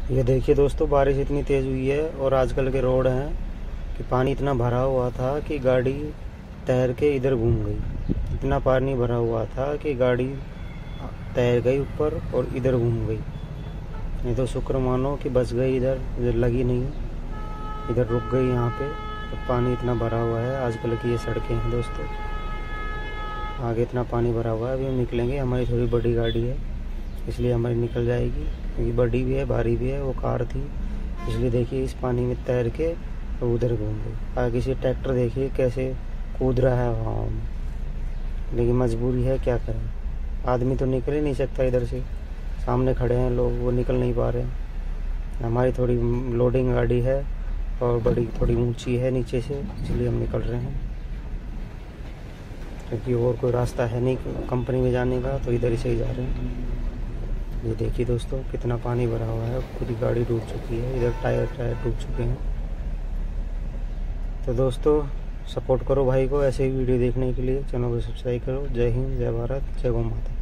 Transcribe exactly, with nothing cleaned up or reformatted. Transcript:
ये देखिए दोस्तों, बारिश इतनी तेज़ हुई है और आजकल के रोड हैं कि पानी इतना भरा हुआ था कि गाड़ी तैर के इधर घूम गई। इतना पानी भरा हुआ था कि गाड़ी तैर गई ऊपर और इधर घूम गई। नहीं तो शुक्र मानो कि बच गई, इधर इधर लगी नहीं, इधर रुक गई यहाँ पे। तो पानी इतना भरा हुआ है। आजकल की ये सड़कें हैं दोस्तों, आगे इतना पानी भरा हुआ है। अभी हम निकलेंगे, हमारी थोड़ी बड़ी गाड़ी है इसलिए हमारी निकल जाएगी, क्योंकि बड़ी भी है भारी भी है, वो कार थी इसलिए देखिए इस पानी में तैर के तो उधर घूम गई। आगे से ट्रैक्टर देखिए कैसे कूद रहा है हवा में, लेकिन मजबूरी है, क्या करें। आदमी तो निकल ही नहीं सकता इधर से, सामने खड़े हैं लोग, वो निकल नहीं पा रहे हैं। हमारी थोड़ी लोडिंग गाड़ी है और बड़ी थोड़ी ऊंची है नीचे से, इसलिए हम निकल रहे हैं, क्योंकि और कोई रास्ता है नहीं कंपनी में जाने का, तो इधर से ही जा रहे हैं। ये देखिए दोस्तों कितना पानी भरा हुआ है, पूरी गाड़ी डूब चुकी है, इधर टायर टायर डूब चुके हैं। तो दोस्तों सपोर्ट करो भाई को, ऐसे ही वीडियो देखने के लिए चैनल को सब्सक्राइब करो। जय हिंद, जय भारत, जय गौ माता।